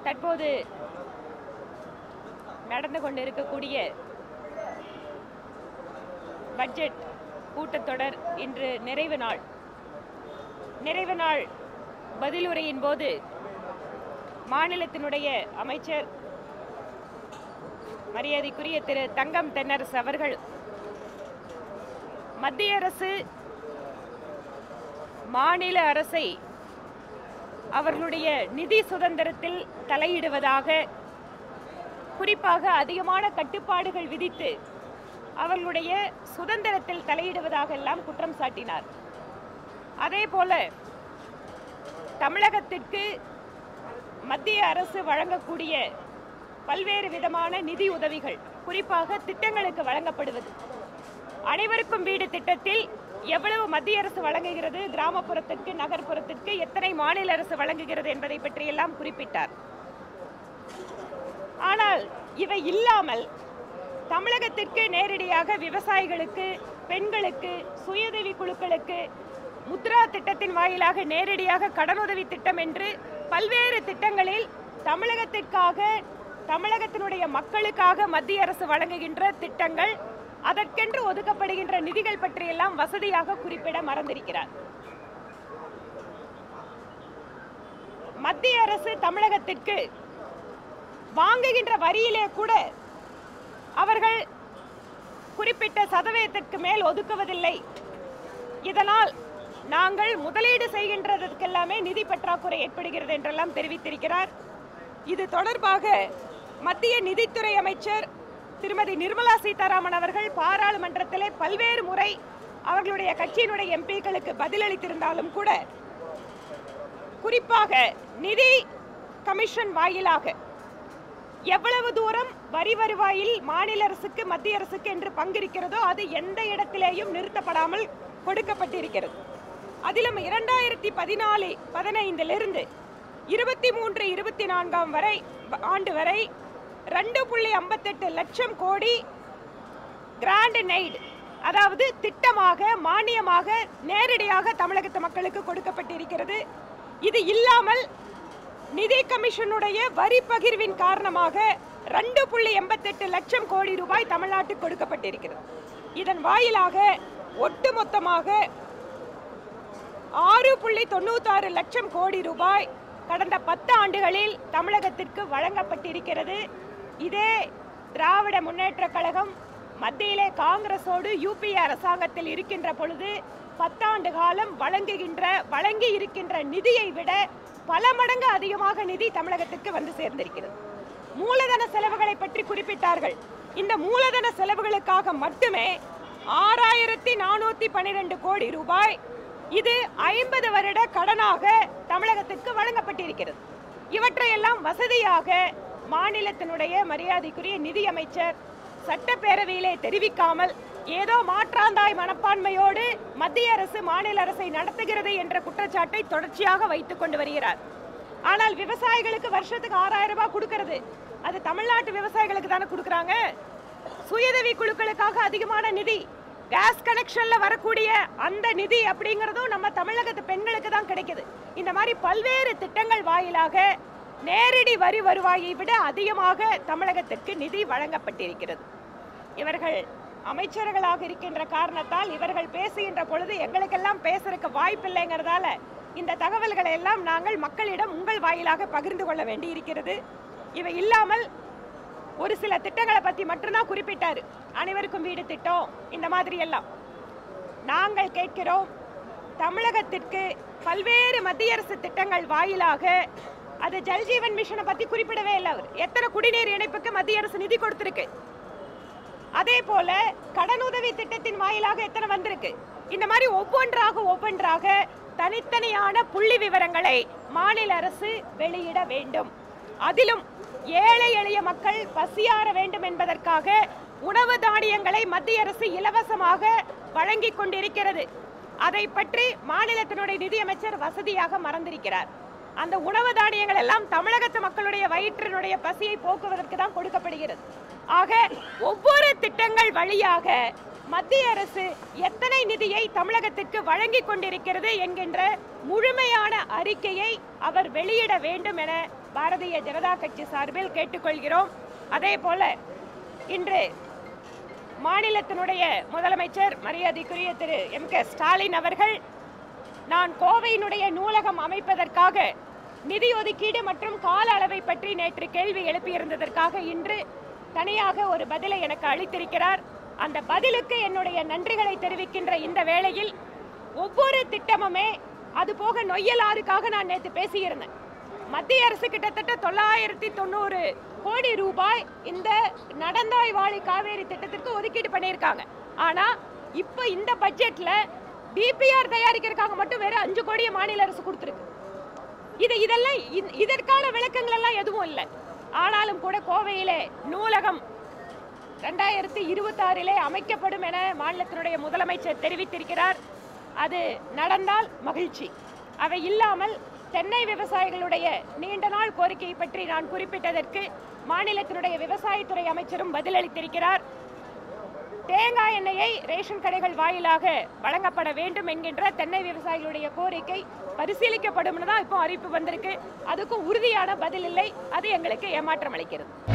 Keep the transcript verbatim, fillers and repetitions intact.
தற்போது நடந்து கொண்டிருக்கக்கூடிய பட்ஜெட் கூட்டத்தொடர் இன்று நிறைவு நாள். நிறைவு நாள் பதிலுரையின் போது மாநிலத்தினுடைய அமைச்சர் மரியாதைக்குரிய திரு தங்கம் தென்னரசு அவர்கள் மத்திய அரசு மாநில அரசை அவர்களுடைய நிதி சுதந்திரத்தில் தலையிடுவதாக, குறிப்பாக அதிகமான கட்டுப்பாடுகள் விதித்து அவர்களுடைய சுதந்திரத்தில் தலையிடுவதாக எல்லாம் குற்றம் சாட்டினார். அதே போல தமிழகத்திற்கு மத்திய அரசு வழங்கக்கூடிய பல்வேறு விதமான நிதி உதவிகள், குறிப்பாக திட்டங்களுக்கு வழங்கப்படுவது, அனைவருக்கும் வீடு திட்டத்தில் எவ்வளவு மத்திய அரசு வழங்குகிறது, கிராமப்புறத்திற்கு நகர்ப்புறத்திற்கு எத்தனை மாநில அரசு வழங்குகிறது என்பதை பற்றியெல்லாம் குறிப்பிட்டார். ஆனால் இவை இல்லாமல் தமிழகத்திற்கு நேரடியாக விவசாயிகளுக்கு, பெண்களுக்கு, சுயஉதவி குழுக்களுக்கு முத்ரா திட்டத்தின் வாயிலாக நேரடியாக கடனுதவி திட்டம் என்று பல்வேறு திட்டங்களில் தமிழகத்திற்காக, தமிழகத்தினுடைய மக்களுக்காக மத்திய அரசு வழங்குகின்ற திட்டங்கள், அதற்கென்று ஒதுக்கப்படுகின்ற நிதிகள் பற்றியெல்லாம் வசதியாக குறிப்பிட மறந்திருக்கிறார். மத்திய அரசு தமிழகத்திற்கு வாங்குகின்ற வரியிலே கூட அவர்கள் குறிப்பிட்ட சதவீதத்திற்கு மேல் ஒதுக்குவதில்லை. இதனால் நாங்கள் முதலீடு செய்கின்றதற்கெல்லாமே நிதி பற்றாக்குறை ஏற்படுகிறது என்றெல்லாம் தெரிவித்திருக்கிறார். இது தொடர்பாக மத்திய நிதித்துறை அமைச்சர் திருமதி நிர்மலா சீதாராமன் அவர்கள் பாராளுமன்றத்திலே பல்வேறு முறை அவர்களுடைய கட்சியினுடைய எம்பிக்களுக்கு பதிலளித்திருந்தாலும் கூட, குறிப்பாக நிதி கமிஷன் வாயிலாக எவ்வளவு தூரம் வரி வருவாயில் மாநில அரசுக்கு மத்திய அரசுக்கு என்று பங்கிருக்கிறதோ அது எந்த இடத்திலேயும் நிறுத்தப்படாமல் கொடுக்கப்பட்டிருக்கிறது. அதிலும் இரண்டாயிரத்தி பதினாலு பதினைந்திலிருந்து இருபத்தி மூன்று இருபத்தி நான்காம் வரை ஆண்டு வரை ரெண்டு புள்ளி ஐம்பத்தெட்டு லட்சம் கோடி கிராண்ட் நெய்டு, அதாவது திட்டமாக, மானியமாக நேரடியாக தமிழகத்து மக்களுக்கு கொடுக்கப்பட்டிருக்கிறது. இது இல்லாமல் நிதி கமிஷனுடைய வரி பகிர்வின் காரணமாக ரெண்டு புள்ளி எண்பத்தெட்டு லட்சம் கோடி ரூபாய் தமிழ்நாட்டுக்கு கொடுக்கப்பட்டிருக்கிறது. இதன் வாயிலாக ஒட்டுமொத்தமாக ஆறு புள்ளி தொண்ணூத்தாறு லட்சம் கோடி ரூபாய் கடந்த பத்து ஆண்டுகளில் தமிழகத்திற்கு வழங்கப்பட்டிருக்கிறது. இதே திராவிட முன்னேற்ற கழகம் மத்தியிலே காங்கிரஸோடு யூபிஏ அரசாங்கத்தில் இருக்கின்ற பொழுது பத்தாண்டு காலம் வழங்குகின்ற வழங்கி இருக்கின்ற நிதியை விட பல மடங்கு அதிகமாக நிதி தமிழகத்திற்கு வந்து சேர்ந்திருக்கிறது. மூலதன செலவுகளை பற்றி குறிப்பிட்டார்கள். இந்த மூலதன செலவுகளுக்காக மட்டுமே ஆறாயிரத்தி நானூத்தி பன்னிரண்டு கோடி ரூபாய், இது ஐம்பது வருட கடனாக தமிழகத்திற்கு வழங்கப்பட்டிருக்கிறது. இவற்றையெல்லாம் வசதியாக மாநிலத்தினுடைய மரியாதைக்குரிய நிதியமைச்சர் சட்டப்பேரவையிலே தெரிவிக்காமல் ஏதோ மாற்றாந்தாய் மனப்பான்மையோடு மத்திய அரசு மாநில அரசை நடத்துகிறது என்ற குற்றச்சாட்டை தொடர்ச்சியாக வைத்துக் கொண்டு வருகிறார். ஆனால் விவசாயிகளுக்கு வருஷத்துக்கு ஆறாயிரம் ரூபாய் கொடுக்கிறது, அது தமிழ்நாட்டு விவசாயிகளுக்கு தானே கொடுக்குறாங்க. சுயஉதவி குழுக்களுக்காக அதிகமான நிதி, கேஸ் கனெக்ஷன்ல வரக்கூடிய அந்த நிதி அப்படிங்கிறதும் நம்ம தமிழகத்து பெண்களுக்கு தான் கிடைக்குது. இந்த மாதிரி பல்வேறு திட்டங்கள் வாயிலாக நேரடி வரி வருவாயை விட அதிகமாக தமிழகத்திற்கு நிதி வழங்கப்பட்டிருக்கிறது. இவர்கள் அமைச்சர்களாக இருக்கின்ற காரணத்தால் இவர்கள் பேசுகின்ற பொழுது எங்களுக்கெல்லாம் பேசுறதுக்கு வாய்ப்பில்லைங்கிறதால இந்த தகவல்களை எல்லாம் நாங்கள் மக்களிடம் உங்கள் வாயிலாக பகிர்ந்து கொள்ள வேண்டி இருக்கிறது. இவை இல்லாமல் ஒரு சில திட்டங்களை பற்றி மட்டும்தான் குறிப்பிட்டாரு. அனைவருக்கும் வீடு திட்டம், இந்த மாதிரி எல்லாம் நாங்கள் கேட்கிறோம். தமிழகத்திற்கு பல்வேறு மத்திய அரசு திட்டங்கள் வாயிலாக, அது ஜல்ஜீவன் மிஷனை பற்றி குறிப்பிடவே இல்லை. அவர் எத்தனை குடிநீர் இணைப்புக்கு மத்திய அரசு நிதி கொடுத்திருக்கு, அதே போல கடனுதவி திட்டத்தின் வாயிலாக எத்தனை வந்திருக்கு. இந்த மாதிரி ஒவ்வொன்றாக ஒவ்வொன்றாக தனித்தனியான புள்ளி விவரங்களை மாநில அரசு வெளியிட வேண்டும். அதிலும் ஏழை எளிய மக்கள் பசியாற வேண்டும் என்பதற்காக உணவு தானியங்களை மத்திய அரசு இலவசமாக வழங்கி கொண்டிருக்கிறது. அதை பற்றி மாநிலத்தினுடைய நிதியமைச்சர் வசதியாக மறந்திருக்கிறார். அந்த உணவு தானியங்கள் எல்லாம் தமிழகத்து மக்களுடைய வயிற்றினுடைய பசியை போக்குவதற்கு தான் கொடுக்கப்படுகிறது. ஆக ஒவ்வொரு திட்டங்கள் வழியாக மத்திய அரசு எத்தனை நிதியை தமிழகத்திற்கு வழங்கி கொண்டிருக்கிறது என்கின்ற முழுமையான அறிக்கையை அவர் வெளியிட வேண்டும் என பாரதிய ஜனதா கட்சி சார்பில் கேட்டுக்கொள்கிறோம். அதே போல இன்று மாநிலத்தினுடைய முதலமைச்சர் மரியாதைக்குரிய திரு எம் கே ஸ்டாலின் அவர்கள் நான் கோவையினுடைய நூலகம் அமைப்பதற்காக நிதி ஒதுக்கீடு மற்றும் கால அளவை பற்றி நேற்று கேள்வி எழுப்பியிருந்ததற்காக இன்று தனியாக ஒரு பதிலை எனக்கு அளித்திருக்கிறார். அந்த பதிலுக்கு என்னுடைய நன்றிகளை தெரிவிக்கின்ற இந்த வேளையில் ஒவ்வொரு திட்டமுமே அது போக நொய்யல் ஆறுக்காக நான் நேற்று பேசியிருந்தேன். மத்திய அரசு கிட்டத்தட்ட தொள்ளாயிரத்தி தொண்ணூறு கோடி ரூபாய் இந்த நடந்தாய் வாழி காவேரி திட்டத்திற்கு ஒதுக்கீடு பண்ணியிருக்காங்க. ஆனா இப்ப இந்த பட்ஜெட்ல பிபிஆர் தயாரிக்கிறதுக்காக மட்டும் வேற அஞ்சு கோடியை மாநில அரசு கொடுத்திருக்கு. இது இதெல்லாம் இதற்கான விளக்கங்கள் எல்லாம் எதுவும் இல்லை. ஆனாலும் கூட கோவையிலே நூலகம் இரண்டாயிரத்தி இருபத்தி ஆறிலே அமைக்கப்படும் என மாநிலத்தினுடைய முதலமைச்சர் தெரிவித்திருக்கிறார். அது நடந்தால் மகிழ்ச்சி. அவை இல்லாமல் தென்னை விவசாயிகளுடைய நீண்ட நாள் கோரிக்கையை பற்றி நான் குறிப்பிட்டதற்கு மாநிலத்தினுடைய விவசாயத்துறை அமைச்சரும் பதிலளித்திருக்கிறார். தேங்காய் எண்ணெயை ரேஷன் கடைகள் வாயிலாக வழங்கப்பட வேண்டும் என்கின்ற தென்னை விவசாயிகளுடைய கோரிக்கை பரிசீலிக்கப்படும் தான் இப்போ அறிவிப்பு வந்திருக்கு. அதுக்கும் உறுதியான பதில் இல்லை. அது எங்களுக்கு ஏமாற்றம் அளிக்கிறது.